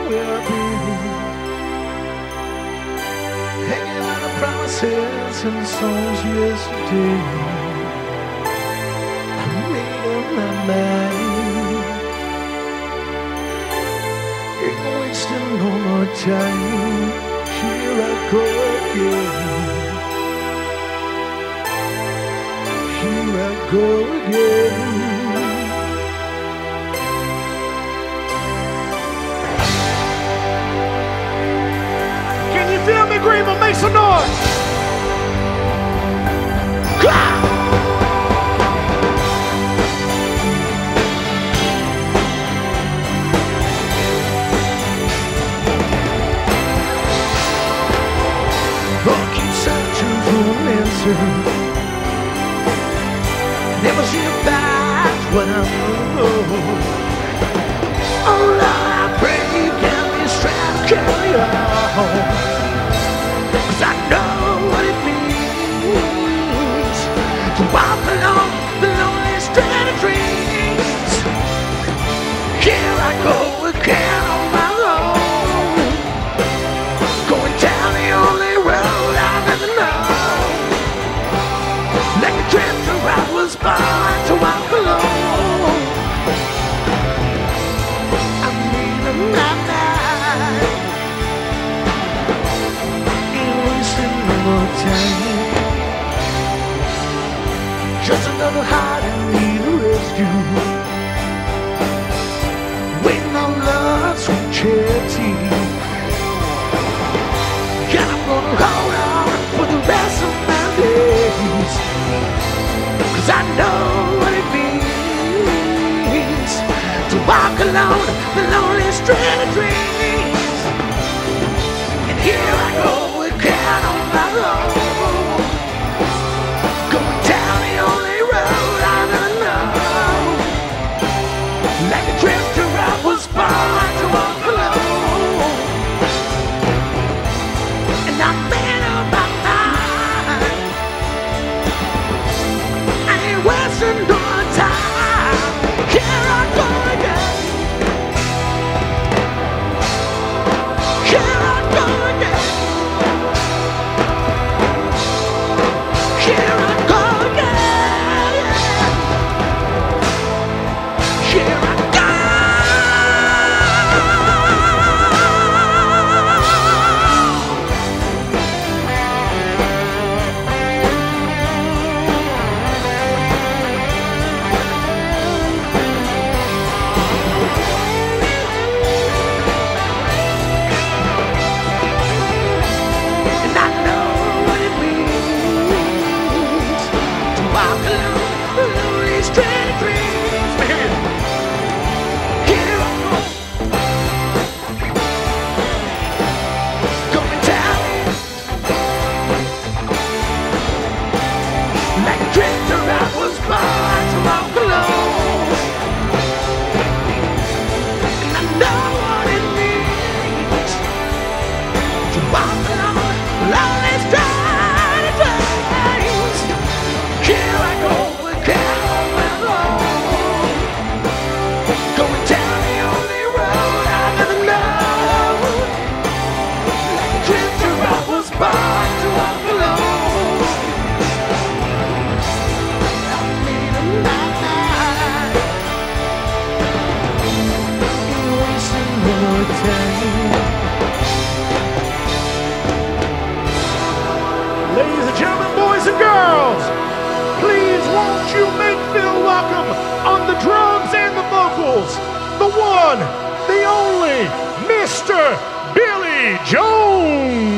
where I've been, hanging on the promises and the songs yesterday. I made up my mind, ain't wasting no more time. Here I go again, here I go again. Feel me, Greenville, make some noise. Oh, keep searching for an answer. Never see a back when I'm alone. Oh Lord, I pray you give me strength to carry on. I know what it means to walk along the lonely street of dreams. Here I go again on my own, going down the only road I've ever known. Like a drifter I was born to walk alone. I need a night. Time. Just another heart in need of rescue, waiting on love's sweet charity. And I'm gonna hold on for the rest of my days, 'cause I know what it means to walk alone the lonely street of dreams. And here I go again on my own, going down the only road I never know. Like a drifter I was born to walk alone. And I made up my mind, I ain't wasting no time. Here I go again, here I go again. Ladies and gentlemen, boys and girls, please won't you make Phil welcome on the drums and the vocals, the one, the only, Mr. Billy Jones.